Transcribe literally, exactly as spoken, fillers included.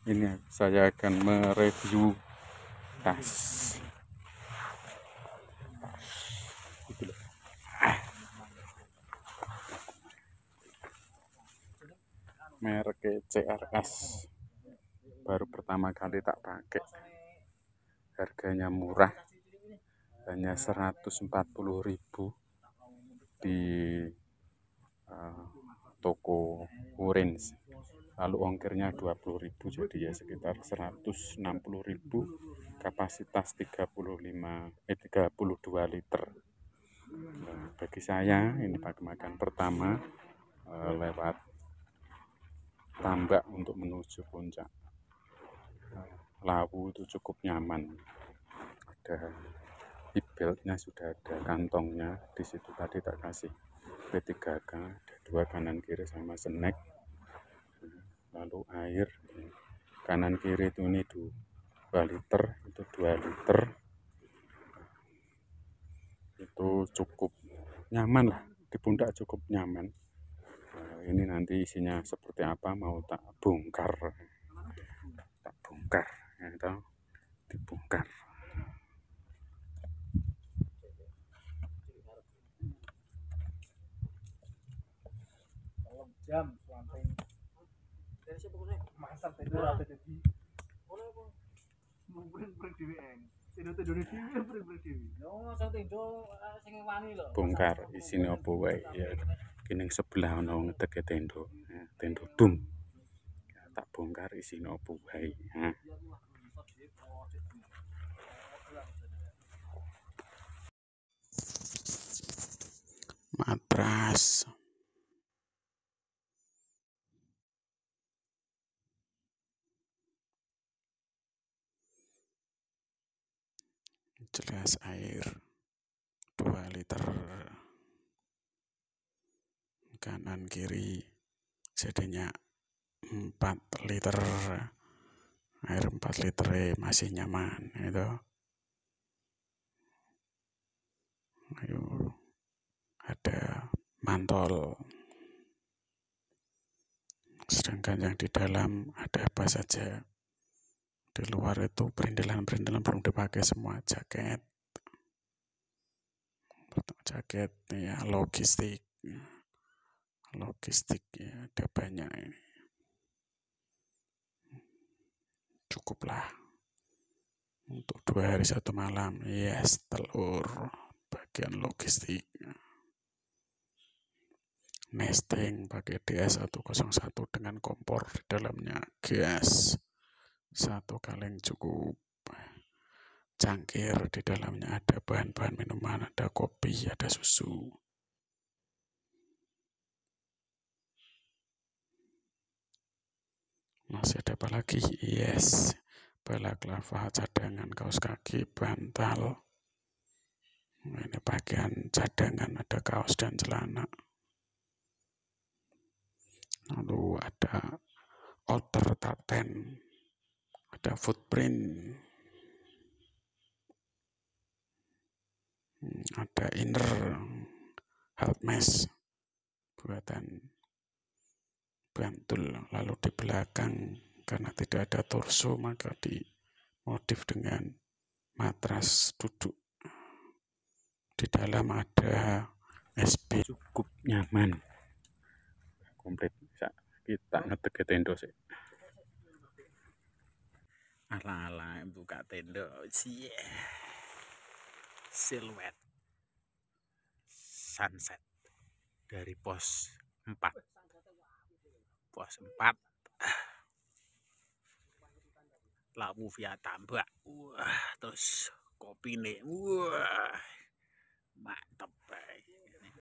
Ini saya akan mereview tas. Merek C R S. Baru pertama kali tak pakai. Harganya murah. Hanya seratus empat puluh ribu di uh, toko Orange. Lalu ongkirnya dua puluh ribu, jadi ya sekitar seratus enam puluh ribu. Kapasitas tiga puluh lima eh tiga puluh dua liter. Nah, bagi saya ini pakai makan pertama eh, lewat tambak untuk menuju puncak Lawu itu cukup nyaman. Ada hip beltnya, sudah ada kantongnya di situ. Tadi tak kasih P tiga K, ada dua kanan kiri sama snack. Lalu air kanan kiri itu ini dua liter, itu dua liter. Itu cukup nyaman lah, di pundak cukup nyaman. Nah, ini nanti isinya seperti apa mau tak bongkar, tak bongkar, ya, tahu? Dibongkar. Jam sampai dari siapa gue masa tidur atau jadi mau break D W N tidur tidur di T V break break T V no sang tidur sing wani lho Bongkar isine opo wae ya. Kene sebelah ono ngedeke tendo, ya, tendo dum. Ya, tak bongkar isine opo wae. Ya. Matras, gelas air dua liter, kanan kiri jadinya empat liter, air empat liter masih nyaman itu. Ayo, ada mantol, sedangkan yang di dalam ada apa saja. Di luar itu perintilan-perintilan belum dipakai semua. Jaket, jaket ya, logistik, logistik ya, ada banyak ini. Cukuplah untuk dua hari satu malam. Yes, telur bagian logistik. Nesting pakai D S seratus satu dengan kompor di dalamnya, gas satu kaleng cukup. Cangkir di dalamnya ada bahan-bahan minuman, ada kopi, ada susu. Masih ada apa lagi? Yes, balaklava, cadangan, kaos kaki, bantal. Ini bagian cadangan, ada kaos dan celana. Lalu ada outer taten, ada footprint, ada inner help mesh buatan Bantul. Lalu di belakang karena tidak ada torso maka dimodif dengan matras duduk. Di dalam ada S P, cukup nyaman, komplit. Bisa kita ngetek tendo sih. Ala-ala buka tendo sih. Siluet sunset dari pos empat. Pos empat. Lawu via tambak. Wah, terus kopi nih. Wah. Mantep.